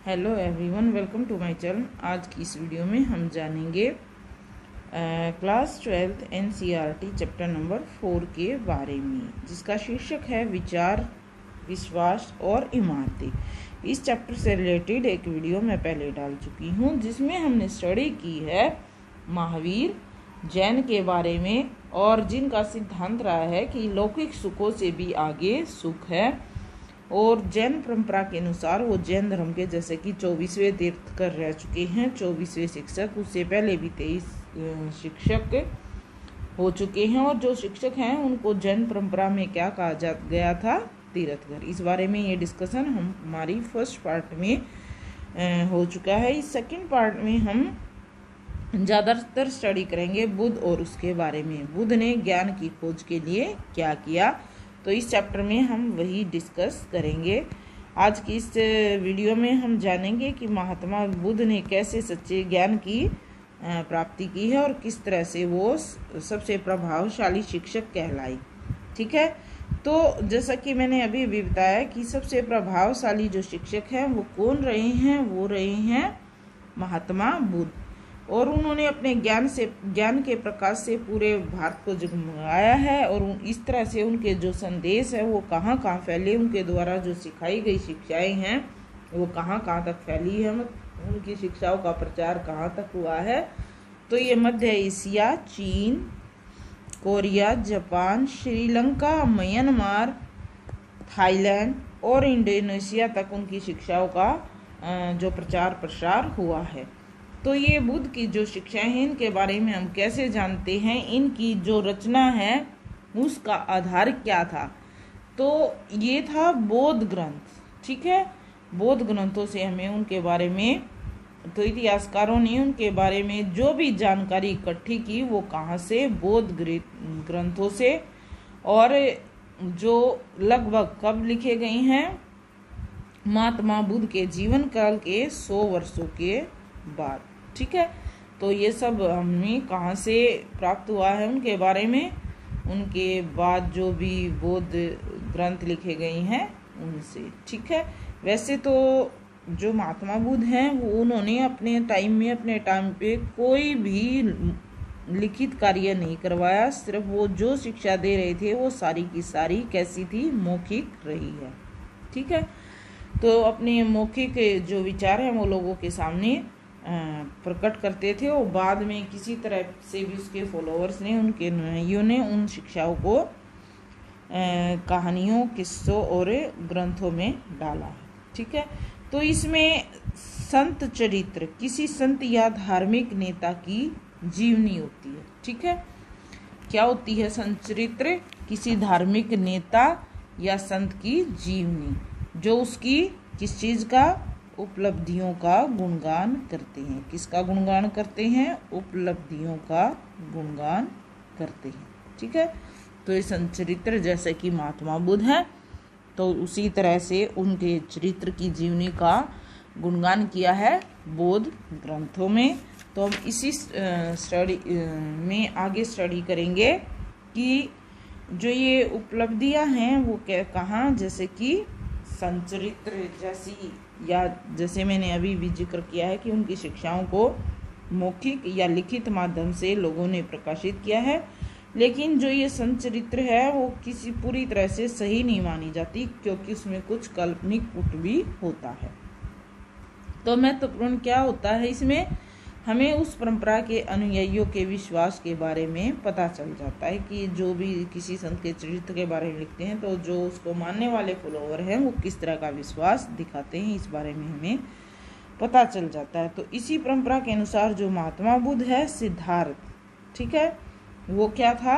Hello everyone, welcome to my channel. आज की इस वीडियो में हम जानेंगे class 12th NCERT chapter number 4 के बारे में, जिसका शीर्षक है विचार, विश्वास और इमारतें। इस चैप्टर से रिलेटेड एक वीडियो मैं पहले डाल चुकी हूँ, जिसमें हमने स्टडी की है महावीर जैन के बारे में, और जिनका सिद्धांत रहा है कि लौकिक सुखों से भी आगे सुख है। और जैन परंपरा के अनुसार वो जैन धर्म के जैसे कि 24वें तीर्थंकर रह चुके हैं, 24वें शिक्षक। उससे पहले भी 23 शिक्षक हो चुके हैं, और जो शिक्षक हैं उनको जैन परंपरा में क्या कहा गया था? तीर्थंकर। इस बारे में ये डिस्कशन हमारी फर्स्ट पार्ट में हो चुका है। इस सेकंड पार्ट में हम ज़्यादातर स्टडी करेंगे बुद्ध और उसके बारे में। बुद्ध ने ज्ञान की खोज के लिए क्या किया, तो इस चैप्टर में हम वही डिस्कस करेंगे। आज की इस वीडियो में हम जानेंगे कि महात्मा बुद्ध ने कैसे सच्चे ज्ञान की प्राप्ति की है और किस तरह से वो सबसे प्रभावशाली शिक्षक कहलाई। ठीक है, तो जैसा कि मैंने अभी बताया कि सबसे प्रभावशाली जो शिक्षक हैं वो कौन रहे हैं? वो रहे हैं महात्मा बुद्ध। और उन्होंने अपने ज्ञान के प्रकाश से पूरे भारत को जगमगाया है, और इस तरह से उनके जो संदेश है वो कहाँ कहाँ फैले, उनके द्वारा जो सिखाई गई शिक्षाएं हैं वो कहाँ कहाँ तक फैली है, उनकी शिक्षाओं का प्रचार कहाँ तक हुआ है। तो ये मध्य एशिया, चीन, Korea, Japan, Sri Lanka, Myanmar, Thailand और इंडोनेशिया तक उनकी शिक्षाओं का जो प्रचार प्रसार हुआ है। तो ये बुद्ध की जो शिक्षाएं हैं इनके बारे में हम कैसे जानते हैं? इनकी जो रचना है उसका आधार क्या था? तो ये था बौद्ध ग्रंथ। ठीक है, बौद्ध ग्रंथों से हमें उनके बारे में, तो इतिहासकारों ने उनके बारे में जो भी जानकारी इकट्ठी की वो कहाँ से? बौद्ध ग्रंथों से, और जो लगभग कब लिखे गए हैं? महात्मा बुद्ध के जीवन काल के 100 वर्षों के बाद। ठीक है, तो ये सब हमें कहाँ से प्राप्त हुआ है उनके बारे में, उनके बाद जो भी बौद्ध ग्रंथ लिखे गए हैं उनसे। ठीक है, वैसे तो जो महात्मा बुद्ध हैं वो उन्होंने अपने टाइम पे कोई भी लिखित कार्य नहीं करवाया। सिर्फ वो जो शिक्षा दे रहे थे वो सारी की सारी कैसी थी? मौखिक रही है। ठीक है, तो अपने मौखिक जो विचार हैं वो लोगों के सामने प्रकट करते थे, और बाद में किसी तरह से भी उसके फॉलोअर्स ने, उनके अनुयायियों ने उन शिक्षाओं को कहानियों, किस्सों और ग्रंथों में डाला है। ठीक है, तो इसमें संत चरित्र, किसी संत या धार्मिक नेता की जीवनी होती है। ठीक है, क्या होती है? संत चरित्र किसी धार्मिक नेता या संत की जीवनी, जो उसकी किस चीज़ का? उपलब्धियों का गुणगान करते हैं। किसका गुणगान करते हैं? उपलब्धियों का गुणगान करते हैं। ठीक है, तो ये संत चरित्र जैसे कि महात्मा बुद्ध है, तो उसी तरह से उनके चरित्र की जीवनी का गुणगान किया है बौद्ध ग्रंथों में। तो हम इसी स्टडी में आगे स्टडी करेंगे कि जो ये उपलब्धियां हैं वो कहाँ, जैसे कि संत चरित्र जैसी, या जैसे मैंने अभी भी जिक्र किया है कि उनकी शिक्षाओं को मौखिक या लिखित माध्यम से लोगों ने प्रकाशित किया है, लेकिन जो ये संत चरित्र है वो किसी पूरी तरह से सही नहीं मानी जाती, क्योंकि उसमें कुछ काल्पनिक पुट भी होता है। तो महत्वपूर्ण क्या होता है इसमें? हमें उस परंपरा के अनुयायियों के विश्वास के बारे में पता चल जाता है कि जो भी किसी संत के चरित्र के बारे में लिखते हैं, तो जो उसको मानने वाले फॉलोअर हैं वो किस तरह का विश्वास दिखाते हैं, इस बारे में हमें पता चल जाता है। तो इसी परंपरा के अनुसार जो महात्मा बुद्ध है, सिद्धार्थ, ठीक है, वो क्या था?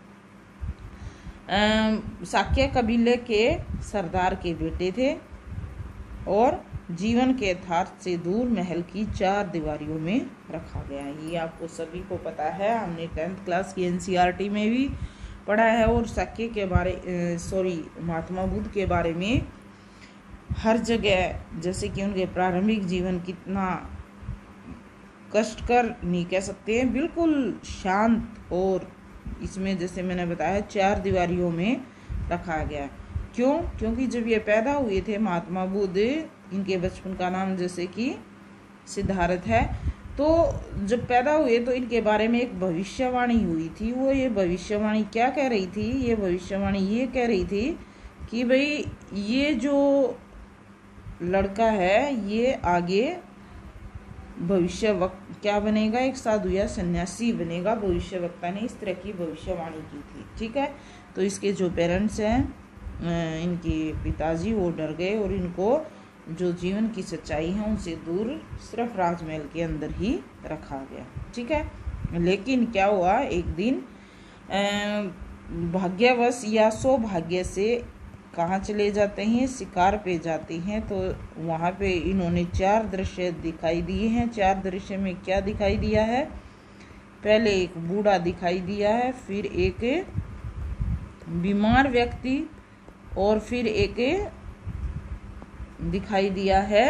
शाक्य कबीले के सरदार के बेटे थे, और जीवन के यथार्थ से दूर महल की 4 दीवारियों में रखा गया। ये आपको सभी को पता है, हमने 10th क्लास की NCERT में भी पढ़ा है। और शाक्य के महात्मा बुद्ध के बारे में हर जगह, जैसे कि उनके प्रारंभिक जीवन कितना कष्टकर नहीं कह सकते हैं, बिल्कुल शांत, और इसमें जैसे मैंने बताया 4 दीवारियों में रखा गया। क्यों? क्योंकि जब ये पैदा हुए थे महात्मा बुद्ध, इनके बचपन का नाम जैसे कि सिद्धार्थ है। तो जब पैदा हुए तो इनके बारे में एक भविष्यवाणी हुई थी। वो ये भविष्यवाणी क्या कह रही थी? ये भविष्यवाणी ये कह रही थी कि भाई ये जो लड़का है ये आगे क्या बनेगा, एक साधु या सन्यासी बनेगा। भविष्यवक्ता ने इस तरह की भविष्यवाणी की थी। ठीक है, तो इसके जो पेरेंट्स हैं, इनके पिताजी, वो डर गए और इनको जो जीवन की सच्चाई है उनसे दूर सिर्फ राजमहल के अंदर ही रखा गया। ठीक है, लेकिन क्या हुआ, एक दिन भाग्यवश या सौभाग्य से कहाँ चले जाते हैं, शिकार पे जाते हैं। तो वहाँ पे इन्होंने 4 दृश्य दिखाई दिए हैं। 4 दृश्य में क्या दिखाई दिया है? पहले एक बूढ़ा दिखाई दिया है, फिर एक बीमार व्यक्ति, और फिर एक दिखाई दिया है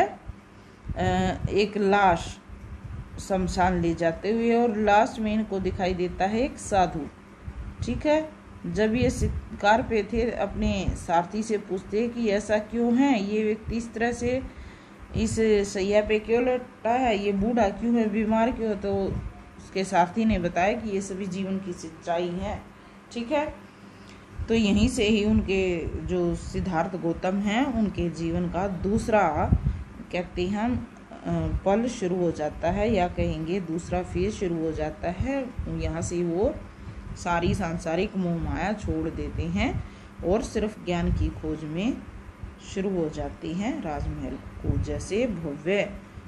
एक लाश शमशान ले जाते हुए, और लास्ट में इनको दिखाई देता है एक साधु। ठीक है, जब ये शिकार पे थे अपने सारथी से पूछते कि ऐसा क्यों है, ये व्यक्ति इस तरह से इस सैया पे क्यों लौटा है, ये बूढ़ा क्यों है, बीमार क्यों है, तो उसके सारथी ने बताया कि ये सभी जीवन की सच्चाई है। ठीक है, तो यहीं से ही उनके जो सिद्धार्थ गौतम हैं उनके जीवन का दूसरा कहते हैं हम पल शुरू हो जाता है, या कहेंगे दूसरा फेज शुरू हो जाता है। यहाँ से वो सारी सांसारिक मोह माया छोड़ देते हैं और सिर्फ ज्ञान की खोज में शुरू हो जाते हैं। राजमहल को जैसे भव्य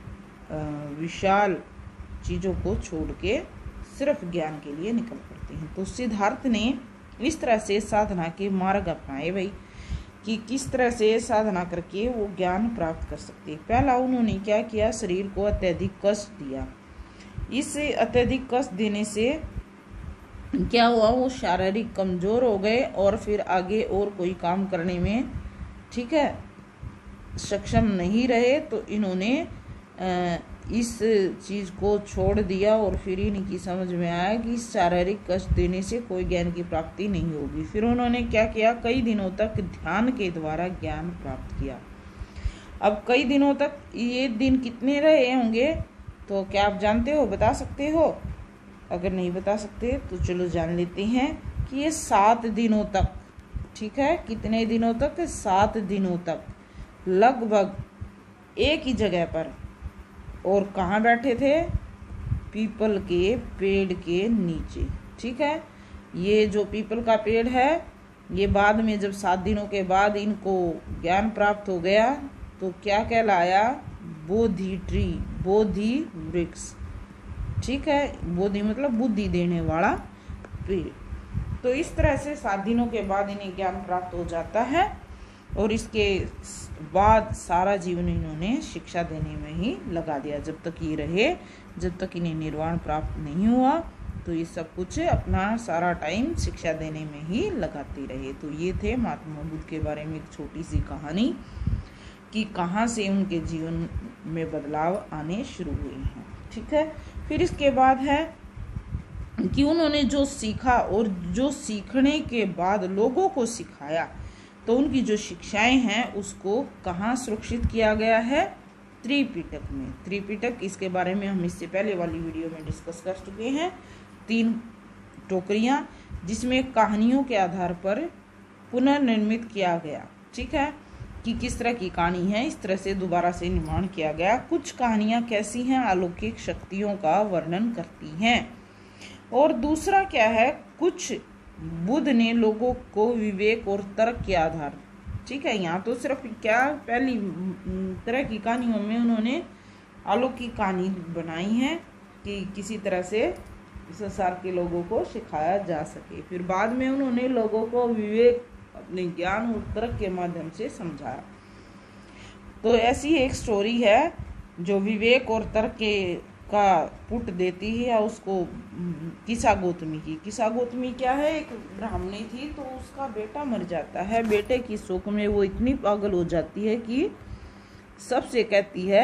विशाल चीज़ों को छोड़ के सिर्फ ज्ञान के लिए निकल पड़ते हैं। तो सिद्धार्थ ने इस तरह से साधना के मार्ग अपनाए भाई, कि किस तरह से साधना करके वो ज्ञान प्राप्त कर सकते। पहला उन्होंने क्या किया, शरीर को अत्यधिक कष्ट दिया। इस अत्यधिक कष्ट देने से क्या हुआ, वो शारीरिक कमजोर हो गए और फिर आगे और कोई काम करने में, ठीक है, सक्षम नहीं रहे। तो इन्होंने इस चीज़ को छोड़ दिया और फिर इनकी समझ में आया कि शारीरिक कष्ट देने से कोई ज्ञान की प्राप्ति नहीं होगी। फिर उन्होंने क्या किया, कई दिनों तक ध्यान के द्वारा ज्ञान प्राप्त किया। अब कई दिनों तक, ये दिन कितने रहे होंगे तो क्या आप जानते हो, बता सकते हो? अगर नहीं बता सकते तो चलो जान लेते हैं कि ये 7 दिनों तक, ठीक है, कितने दिनों तक, 7 दिनों तक लगभग एक ही जगह पर, और कहाँ बैठे थे, पीपल के पेड़ के नीचे। ठीक है, ये जो पीपल का पेड़ है, ये बाद में जब 7 दिनों के बाद इनको ज्ञान प्राप्त हो गया तो क्या कहलाया, बोधि ट्री, बोधि वृक्ष। ठीक है, बोधि मतलब बुद्धि देने वाला पेड़। तो इस तरह से 7 दिनों के बाद इन्हें ज्ञान प्राप्त हो जाता है, और इसके बाद सारा जीवन इन्होंने शिक्षा देने में ही लगा दिया। जब तक ये रहे, जब तक इन्हें निर्वाण प्राप्त नहीं हुआ, तो ये सब कुछ अपना सारा टाइम शिक्षा देने में ही लगाते रहे। तो ये थे महात्मा बुद्ध के बारे में एक छोटी सी कहानी, कि कहाँ से उनके जीवन में बदलाव आने शुरू हुए हैं। ठीक है, फिर इसके बाद है कि उन्होंने जो सीखा और जो सीखने के बाद लोगों को सिखाया, तो उनकी जो शिक्षाएं हैं उसको कहाँ सुरक्षित किया गया है, त्रिपिटक में। त्रिपिटक, इसके बारे में हम इससे पहले वाली वीडियो में डिस्कस कर चुके हैं। 3 टोकरियाँ जिसमें कहानियों के आधार पर पुनर्निर्मित किया गया। ठीक है, कि किस तरह की कहानी है, इस तरह से दोबारा से निर्माण किया गया। कुछ कहानियाँ कैसी हैं, अलौकिक शक्तियों का वर्णन करती हैं। और दूसरा क्या है, कुछ बुद्ध ने लोगों को विवेक और तर्क के आधार, ठीक है, यहाँ तो सिर्फ क्या, पहली तरह की कहानियों में उन्होंने अलौकिक कहानी बनाई है कि किसी तरह से संसार के लोगों को सिखाया जा सके। फिर बाद में उन्होंने लोगों को विवेक, अपने ज्ञान और तर्क के माध्यम से समझाया। तो ऐसी एक स्टोरी है जो विवेक और तर्क का पुट देती है, या उसको किसा गौतमी की। किसा गौतमी क्या है, एक ब्राह्मणी थी, तो उसका बेटा मर जाता है। बेटे की शोक में वो इतनी पागल हो जाती है कि सबसे कहती है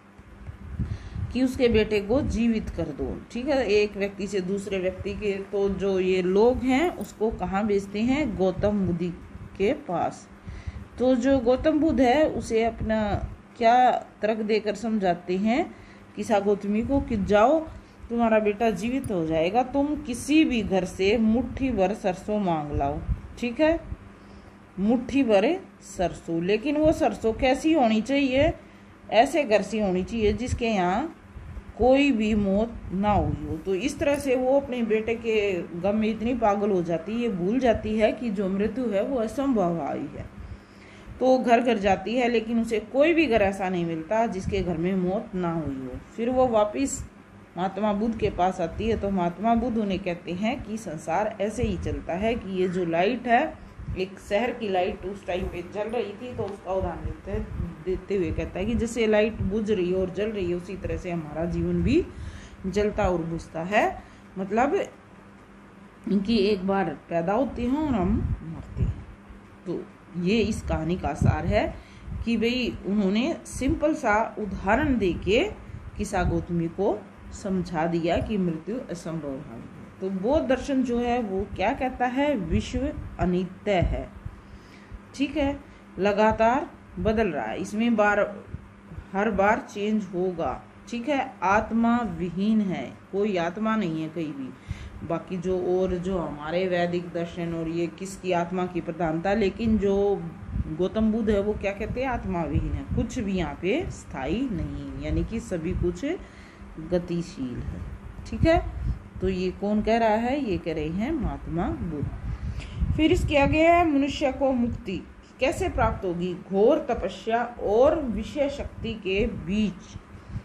कि उसके बेटे को जीवित कर दो। ठीक है, एक व्यक्ति से दूसरे व्यक्ति के, तो जो ये लोग हैं उसको कहाँ भेजते हैं, गौतम बुद्ध के पास। तो जो गौतम बुद्ध है उसे अपना क्या तर्क देकर समझाते हैं किसा गौतमी को कि जाओ तुम्हारा बेटा जीवित हो जाएगा, तुम किसी भी घर से मुट्ठी भर सरसों मांग लाओ। ठीक है, मुट्ठी भर सरसों, लेकिन वो सरसों कैसी होनी चाहिए? ऐसे घर से होनी चाहिए जिसके यहाँ कोई भी मौत ना हुई हो। तो इस तरह से वो अपने बेटे के गम में इतनी पागल हो जाती है, ये भूल जाती है कि जो मृत्यु है वो असंभव आई है। तो घर घर जाती है, लेकिन उसे कोई भी घर ऐसा नहीं मिलता जिसके घर में मौत ना हुई हो। फिर वो वापस महात्मा बुद्ध के पास आती है, तो महात्मा बुद्ध उन्हें कहते हैं कि संसार ऐसे ही चलता है कि ये जो लाइट है, एक शहर की लाइट उस टाइम पे जल रही थी, तो उसका उदाहरण देते हुए कहता है कि जैसे लाइट बुझ रही है और जल रही है, उसी तरह से हमारा जीवन भी जलता और बुझता है। मतलब इनकी एक बार पैदा होते हैं और हम मरते हैं। तो ये इस कहानी का सार है कि भाई उन्होंने सिंपल सा उदाहरण देके किसा गौतमी को समझा दिया कि मृत्यु असंभव है। तो बौद्ध दर्शन जो है वो क्या कहता है? विश्व अनित्य है। ठीक है, लगातार बदल रहा है, इसमें हर बार चेंज होगा। ठीक है, आत्मा विहीन है, कोई आत्मा नहीं है कहीं भी। बाकी जो हमारे वैदिक दर्शन और ये किसकी आत्मा की प्रधानता, लेकिन जो गौतम बुद्ध है वो क्या कहते हैं? आत्मा विहीन है, कुछ भी यहाँ पे स्थायी नहीं, यानी कि सभी कुछ गतिशील है। ठीक है, तो ये कौन कह रहा है? ये कह रहे हैं महात्मा बुद्ध। फिर इसके आगे है मनुष्य को मुक्ति कैसे प्राप्त होगी? घोर तपस्या और विषय शक्ति के बीच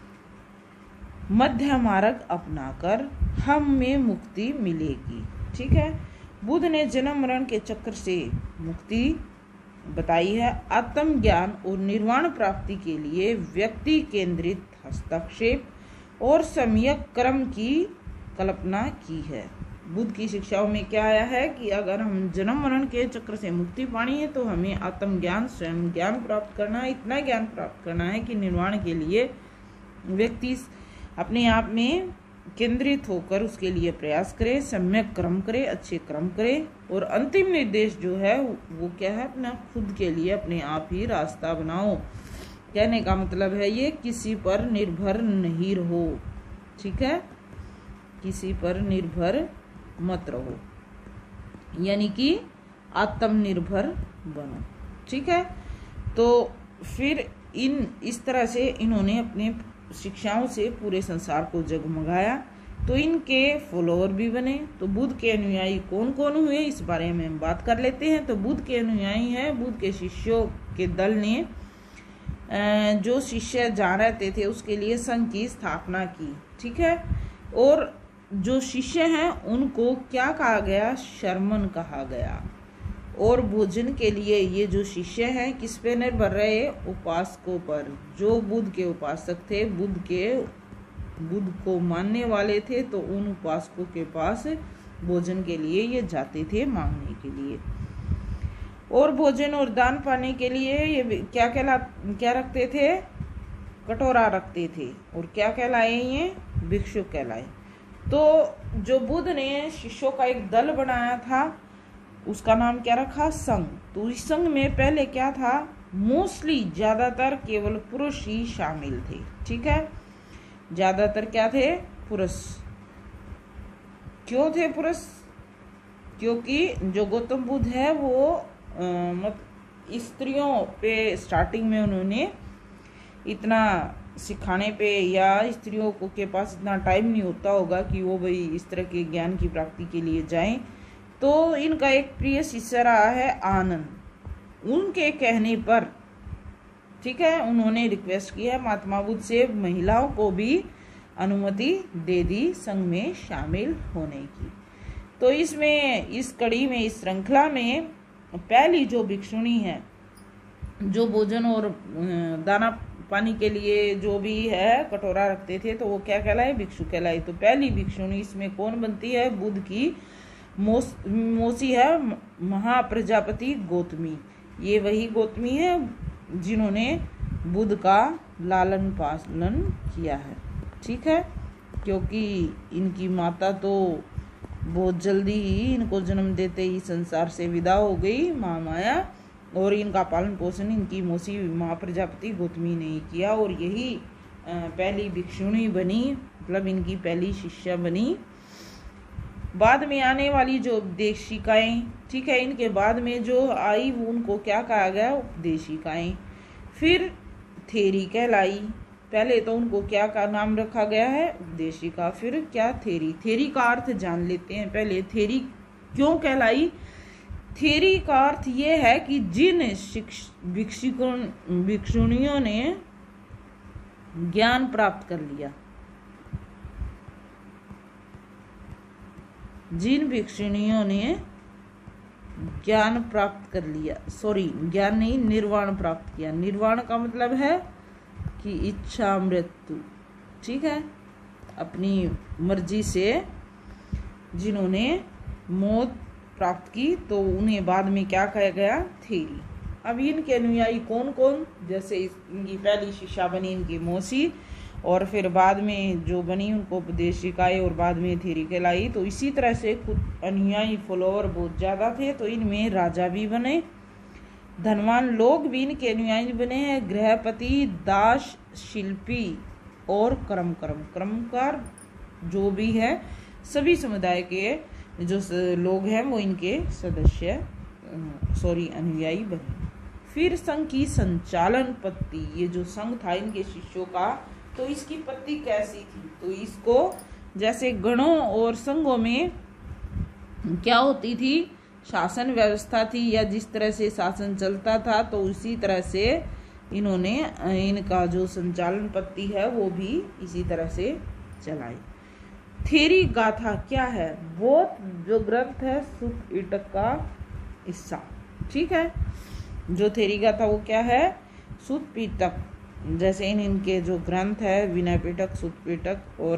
मध्य मार्ग अपनाकर हम में मुक्ति मिलेगी। ठीक है, बुद्ध ने जन्म मरण के चक्र से मुक्ति बताई है। आत्मज्ञान और निर्वाण प्राप्ति के लिए व्यक्ति केंद्रित हस्तक्षेप और सम्यक कर्म की कल्पना की है। बुद्ध की शिक्षाओं में क्या आया है कि अगर हम जन्म मरण के चक्र से मुक्ति पानी है तो हमें आत्मज्ञान, स्वयं ज्ञान प्राप्त करना है। इतना ज्ञान प्राप्त करना है कि निर्वाण के लिए व्यक्ति अपने आप में केंद्रित होकर उसके लिए प्रयास करे, सम्यक कर्म करे, अच्छे कर्म करे। और अंतिम निर्देश जो है वो क्या है? अपना खुद के लिए अपने आप ही रास्ता बनाओ। कहने का मतलब है ये किसी पर निर्भर नहीं रहो। ठीक है, किसी पर निर्भर मत रहो, यानी कि आत्मनिर्भर बनो। ठीक है, तो फिर इस तरह से इन्होंने अपने शिक्षाओं से पूरे संसार को जगमगाया। तो इनके फॉलोअर भी बने। तो बुद्ध के अनुयायी कौन कौन हुए इस बारे में हम बात कर लेते हैं। तो बुद्ध के अनुयायी हैं, बुद्ध के शिष्यों के दल ने जो शिष्य जहाँ रहते थे उसके लिए संघ की स्थापना की। ठीक है, और जो शिष्य हैं उनको क्या कहा गया? शर्मन कहा गया। और भोजन के लिए ये जो शिष्य हैं किस पे निर्भर रहे? उपासकों पर। जो बुद्ध के उपासक थे, बुद्ध को मानने वाले थे, तो उन उपासकों के पास भोजन के लिए ये जाते थे मांगने के लिए। और भोजन और दान पाने के लिए ये क्या रखते थे? कटोरा रखते थे। और क्या कहलाए? ये भिक्षुक कहलाए। तो जो बुद्ध ने शिष्यों का एक दल बनाया था उसका नाम क्या रखा? संघ। तो इस संघ में पहले क्या था? मोस्टली ज्यादातर केवल पुरुष ही शामिल थे। ठीक है, ज्यादातर क्या थे? पुरुष। क्यों थे पुरुष? क्योंकि जो गौतम बुद्ध है वो स्त्रियों पे स्टार्टिंग में उन्होंने इतना सिखाने पे, या स्त्रियों को के पास इतना टाइम नहीं होता होगा कि वो भाई इस तरह के ज्ञान की प्राप्ति के लिए जाएं। तो इनका एक प्रिय शिष्य रहा है आनंद। उनके कहने पर, ठीक है, उन्होंने रिक्वेस्ट किया महात्मा बुद्ध से महिलाओं को भी अनुमति दे दी संघ में शामिल होने की। तो इसमें इस कड़ी में, इस श्रृंखला में पहली जो भिक्षुणी है जो भोजन और दाना पानी के लिए जो भी है कटोरा रखते थे, तो वो क्या कहलाए? भिक्षु कहलाए। तो पहली भिक्षुणी इसमें कौन बनती है? बुद्ध की मौसी है, महाप्रजापति गौतमी। ये वही गौतमी है जिन्होंने बुद्ध का लालन पालन किया है। ठीक है, क्योंकि इनकी माता तो बहुत जल्दी ही इनको जन्म देते ही संसार से विदा हो गई, महामाया। और इनका पालन पोषण इनकी मौसी माँ प्रजापति गौतमी ने ही किया, और यही पहली भिक्षुणी बनी, मतलब इनकी पहली शिष्या बनी। बाद में आने वाली जो उपदेशिकाएं, ठीक है, इनके बाद में जो आई वो उनको क्या कहा गया, उपदेशिकाएं। फिर थेरी कहलाई। पहले तो उनको क्या का नाम रखा गया है, उपदेशिका। फिर क्या, थेरी। थेरी का अर्थ जान लेते हैं पहले। थेरी क्यों कहलाई? थेरी का अर्थ ये है कि जिन भिक्षुणियों ने ज्ञान प्राप्त कर लिया, जिन भिक्षुणियों ने ज्ञान प्राप्त कर लिया, सॉरी ज्ञान नहीं, निर्वाण प्राप्त किया। निर्वाण का मतलब है कि इच्छा मृत्यु, ठीक है, अपनी मर्जी से जिन्होंने मौत प्राप्त की, तो उन्हें बाद में क्या कहा गया, थेरी। अब इनके अनुयायी कौन कौन, जैसे इनकी पहली शिष्या बनी इनकी मौसी, और फिर बाद में जो बनी उनको उपदेशिकाएं, और बाद में थेरी कहलाई। तो इसी तरह से कुछ अनुयायी फॉलोअर बहुत ज़्यादा थे, तो इनमें राजा भी बने, धनवान लोग भी इनके अनुयायी बने हैं, गृहपति, दास, शिल्पी और कर्मकार जो भी है, सभी समुदाय के जो लोग हैं वो इनके सदस्य, सॉरी अनुयायी बने। फिर संघ की संचालन पत्ति, ये जो संघ था इनके शिष्यों का, तो इसकी पत्ति कैसी थी, तो इसको जैसे गणों और संघों में क्या होती थी, शासन व्यवस्था थी, या जिस तरह से शासन चलता था, तो उसी तरह से इन्होंने इनका जो संचालन पत्ति है वो भी इसी तरह से चलाई। थेरी गाथा क्या है, वो जो ग्रंथ है सुत पिटक का हिस्सा, ठीक है। जो थेरी गाथा वो क्या है, सुत पिटक, जैसे इनके जो ग्रंथ है विनय पिटक, सुत पिटक और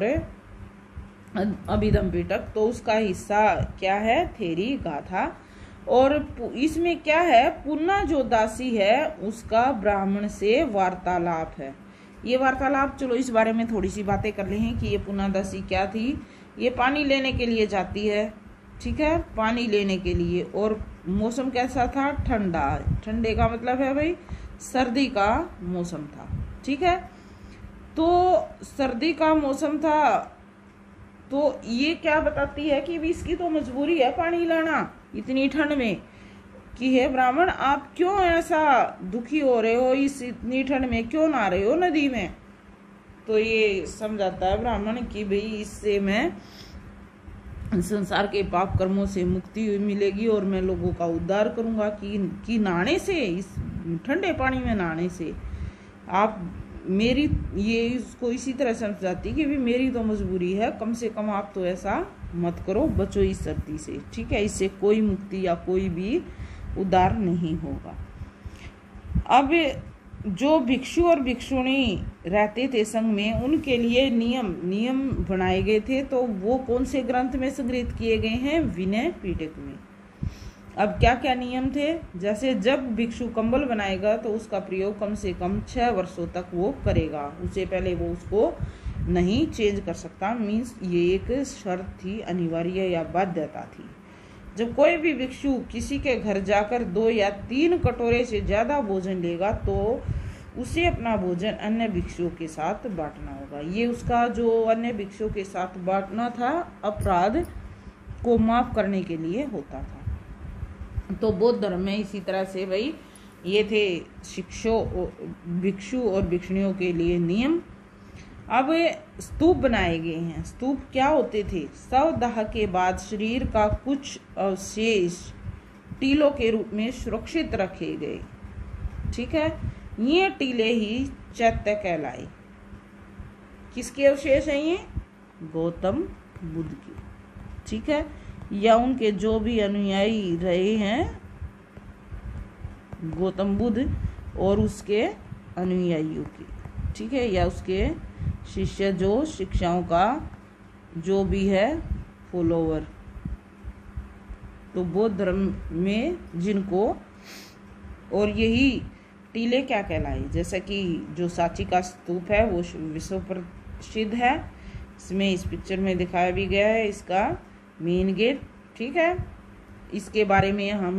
अभिधम पिटक, तो उसका हिस्सा क्या है, थेरी गाथा। और इसमें क्या है, पुन्ना जो दासी है उसका ब्राह्मण से वार्तालाप है। ये वार्तालाप, चलो इस बारे में थोड़ी सी बातें कर ले हैं कि ये पुन्ना दासी क्या थी। ये पानी लेने के लिए जाती है, ठीक है, पानी लेने के लिए, और मौसम कैसा था, ठंडा। ठंडे का मतलब है भाई सर्दी का मौसम था, ठीक है। तो सर्दी का मौसम था, तो ये क्या बताती है कि इसकी तो मजबूरी है पानी लाना इतनी ठंड में, कि हे ब्राह्मण आप क्यों ऐसा दुखी हो रहे हो, इस इतनी ठंड में क्यों नहा रहे हो नदी में। तो ये समझाता है ब्राह्मण कि भाई इससे मैं संसार के पाप कर्मों से मुक्ति मिलेगी, और मैं लोगों का उद्धार करूंगा कि नहाने से, इस ठंडे पानी में नहाने से आप मेरी, ये इसको इसी तरह समझाती कि भी मेरी तो मजबूरी है, कम से कम आप तो ऐसा मत करो, बचो इस सर्दी से, ठीक है, इससे कोई मुक्ति या कोई भी उद्धार नहीं होगा। अब जो भिक्षु और भिक्षुणी रहते थे संघ में, उनके लिए नियम बनाए गए थे, तो वो कौन से ग्रंथ में संग्रहित किए गए हैं, विनय पिटक में। अब क्या क्या नियम थे, जैसे जब भिक्षु कंबल बनाएगा तो उसका प्रयोग कम से कम 6 वर्षों तक वो करेगा, उससे पहले वो उसको नहीं चेंज कर सकता। मीन्स ये एक शर्त थी, अनिवार्य या बाध्यता थी। जब कोई भी भिक्षु किसी के घर जाकर 2 या 3 कटोरे से ज्यादा भोजन लेगा, तो उसे अपना भोजन अन्य भिक्षुओं के साथ बांटना होगा। ये उसका जो अन्य भिक्षुओं के साथ बांटना था, अपराध को माफ करने के लिए होता था। तो बौद्ध धर्म में इसी तरह से भाई ये थे भिक्षु और भिक्षुणियों के लिए नियम। अब स्तूप बनाए गए हैं। स्तूप क्या होते थे, शवदाह के बाद शरीर का कुछ अवशेष टीलों के रूप में सुरक्षित रखे गए, ठीक है। ये टीले ही चैत्य कहलाए। किसके अवशेष हैं ये, गौतम बुद्ध के, ठीक है, या उनके जो भी अनुयायी रहे हैं गौतम बुद्ध और उसके अनुयायियों के, ठीक है, या उसके शिष्य जो शिक्षाओं का जो भी है फॉलोवर। तो बौद्ध धर्म में जिनको, और यही टीले क्या कहलाए, जैसा कि जो सांची का स्तूप है वो विश्व प्रसिद्ध है। इसमें इस पिक्चर में दिखाया भी गया है इसका मेन गेट, ठीक है। इसके बारे में हम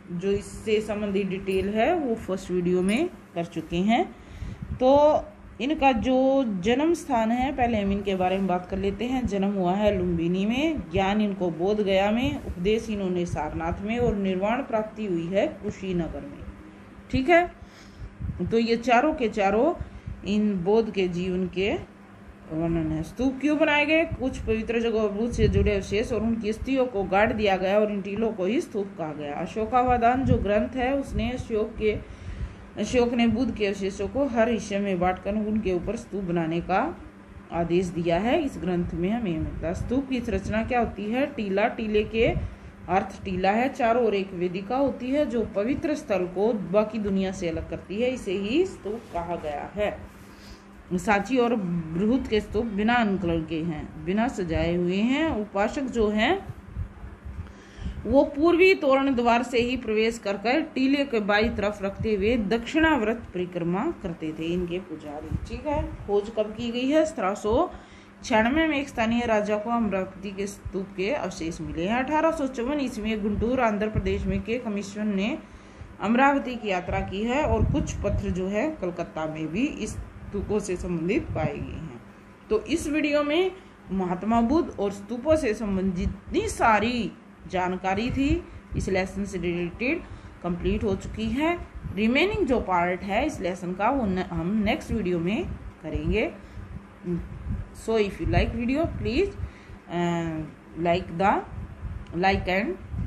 जो इससे संबंधित डिटेल है वो फर्स्ट वीडियो में कर चुके हैं। तो इनका जो जन्म स्थान है, पहले हम इनके बारे में बात कर लेते हैं। जन्म हुआ है लुम्बिनी में, ज्ञान इनको बोध गया में, उपदेश इन्होंने सारनाथ में और निर्वाण प्राप्ति हुई है कुशीनगर में। ठीक है, तो ये चारों के चारों इन बोध के जीवन के वर्णन है। स्तूप क्यों बनाए गए? कुछ पवित्र जगहों से जुड़े अवशेष और उनकी अस्थियों को गाड़ दिया गया और इन टीलों को ही स्तूप कहा गया। अशोकावदान जो ग्रंथ है उसने अशोक ने बुद्ध के अवशेषों को हर हिस्से में बांटकर उनके ऊपर स्तूप बनाने का आदेश दिया है। इस ग्रंथ में हमें मिलता है। स्तूप की रचना क्या होती है? टीला, टीले के अर्थ टीला है, चारों ओर एक वेदिका होती है जो पवित्र स्थल को बाकी दुनिया से अलग करती है, इसे ही स्तूप कहा गया है। सांची और बृहद के स्तूप बिना अनुकरण के हैं, बिना सजाए हुए हैं। उपासक जो हैं वो पूर्वी तोरण द्वार से ही प्रवेश कर टीले के बाई तरफ रखते हुए दक्षिणाव्रत परिक्रमा करते थे इनके पुजारी। ठीक है, खोज कब की गई है? 1796 में एक स्थानीय राजा को अमरावती के स्तूप के अवशेष मिले हैं। 1854 ईस्वी में गुंटूर आंध्र प्रदेश में के कमीशन ने अमरावती की यात्रा की है और कुछ पत्र जो है कलकत्ता में भी इस स्तूपों से संबंधित पाए गए हैं। तो इस वीडियो में महात्मा बुद्ध और स्तूपों से संबंधित जितनी सारी जानकारी थी इस लेसन से रिलेटेड कंप्लीट हो चुकी है। रिमेनिंग जो पार्ट है इस लेसन का वो हम नेक्स्ट वीडियो में करेंगे। So if you like video please like and